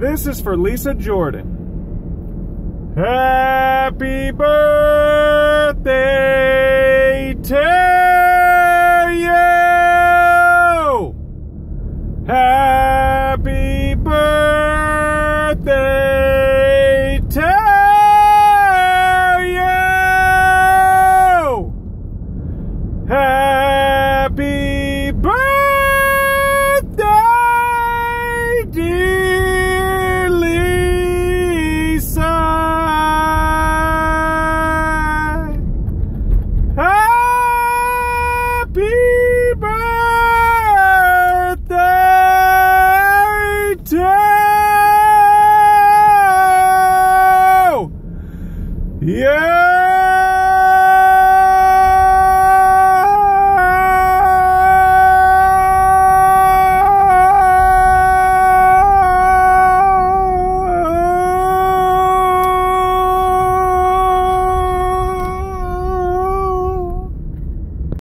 This is for Lisa Jordan. Happy birthday to you! Happy birthday to you! Happy birthday, dear